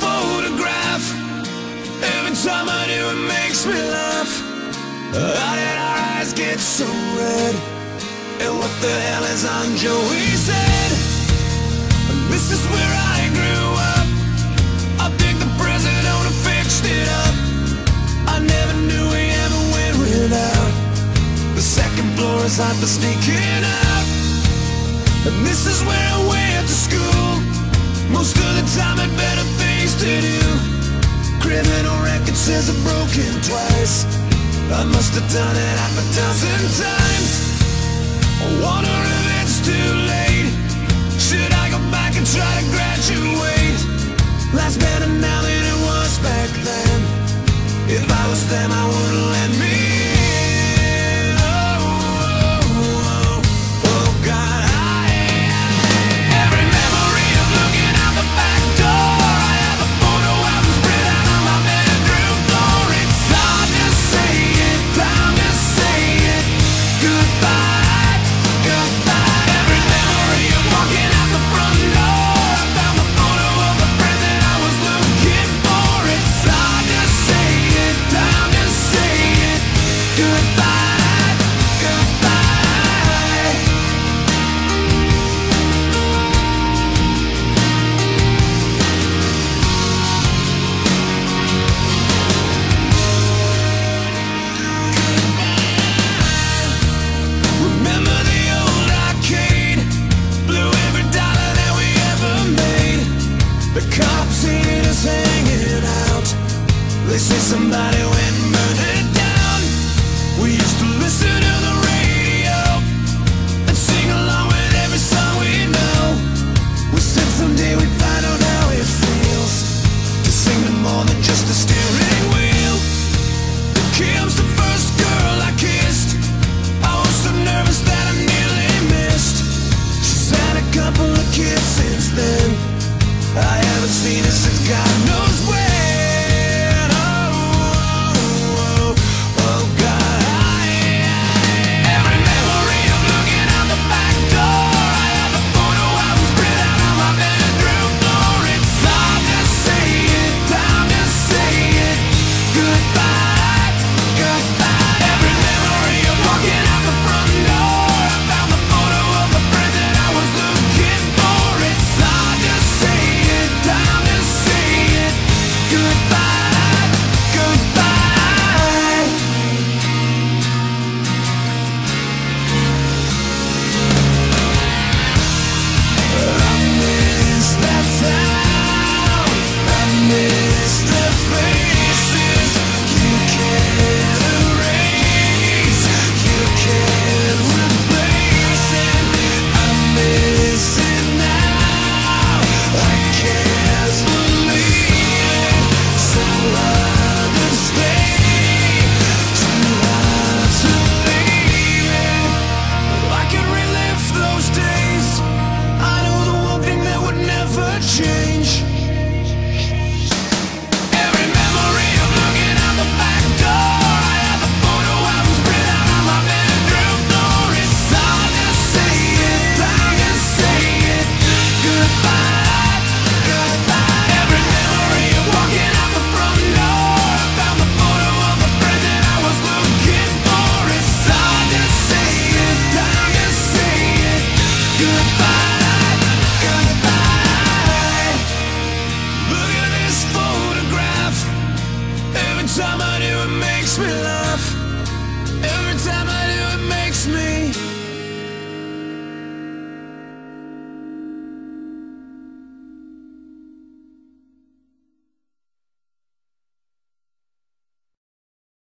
photograph. Every time I do, it makes me laugh. How did our eyes get so red? And what the hell is on Joey's head? This is where I grew up. I think the president fixed it up. I never knew we ever went without. The second floor is hot for sneaking out. And this is where I went to school. Most of the time had better things to do. Criminal record says I've broken twice. I must have done it half a dozen times. I wonder if it's too late. Should I go back and try to graduate? Life's better now than it was back then. If I was them, I wouldn't let me in. Oh God, every memory of looking out the back door. I have a photo album spread out on my bedroom floor. It's hard to say it, time to say it. Goodbye, goodbye. Every memory of walking out the front door. I found the photo of the friend that I was looking for. It's hard to say it, time to say it. Goodbye, goodbye. Remember the old arcade? Blew every dollar that we ever made. The cops seen us hanging out. They say somebody went and burned it down. We used to listen to the radio and sing along with every song we know. We said someday we'd find out how it feels to sing to more than just a steering wheel. Kim's the first girl I kissed. I was so nervous that I nearly missed. She's had a couple of kids since then. I haven't seen her since God knows when. Oh God, every memory of looking out the back door. I have a photo album spread out on my bedroom floor. It's hard to say it, time to say it. Goodbye, goodbye. Every memory of walking out the front door. I found the photo of the friend that I was looking for. It's hard to say it, time to say it. Goodbye, goodbye. I miss that town. I miss the faces. You can't erase, you can't replace it. I miss it now. I can't believe it. So hard to stay, too hard to leave it. I can relive those days. I know the one thing that would never change. Every memory of looking out the back door. I have a photo album spread out on my bedroom floor. It's hard to say it, time to say it. Goodbye, goodbye. Every memory of walking out the front door. I found the photo of the friend that I was looking for. It's hard to say it, time to say it. Goodbye, goodbye. Look at this photograph. Every time I do, it makes me laugh.